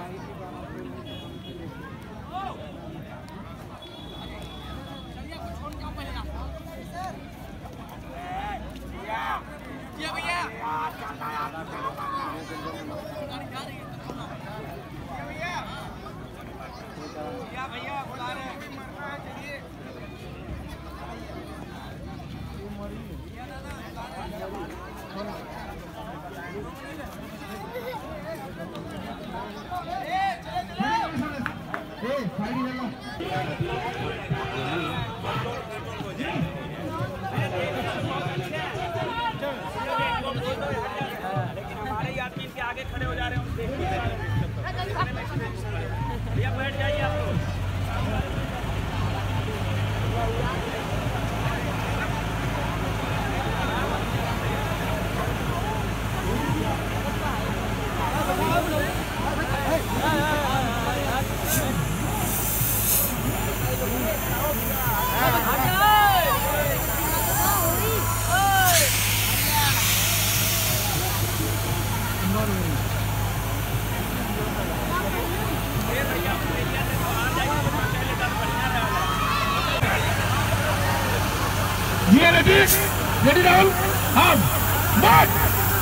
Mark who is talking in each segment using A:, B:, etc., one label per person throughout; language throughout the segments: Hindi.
A: भैया बुला रहे हैं। लेकिन हमारे यात्री के आगे खड़े हो जा रहे हैं, उनसे भैया बैठ जाइए आप लोग।
B: Ready down, up, march!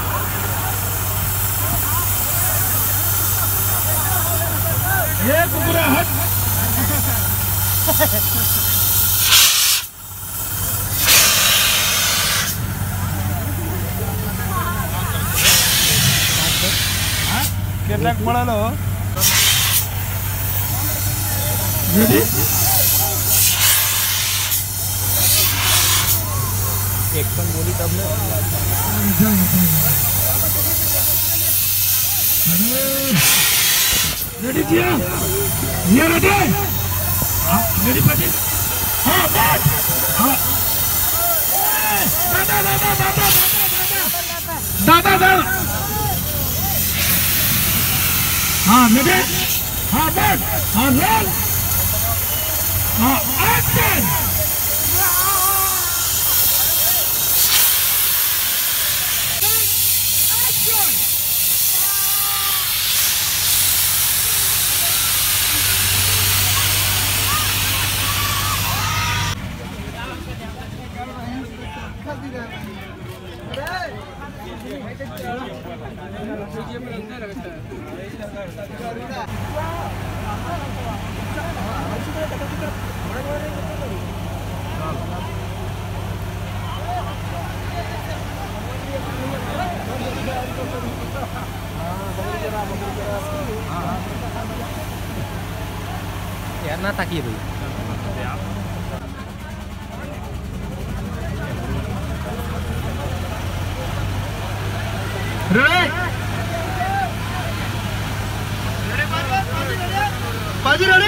B: ये कुकुरा हट। कितना पड़ा लो? Ready? एक्शन बोली तब ने रेडी किया ये रेडी रेडी पति हां बात हां दादा हां रेडी हां बात हां रोल हां एक्शन यार ना ताकिए भाई पाजी रेडी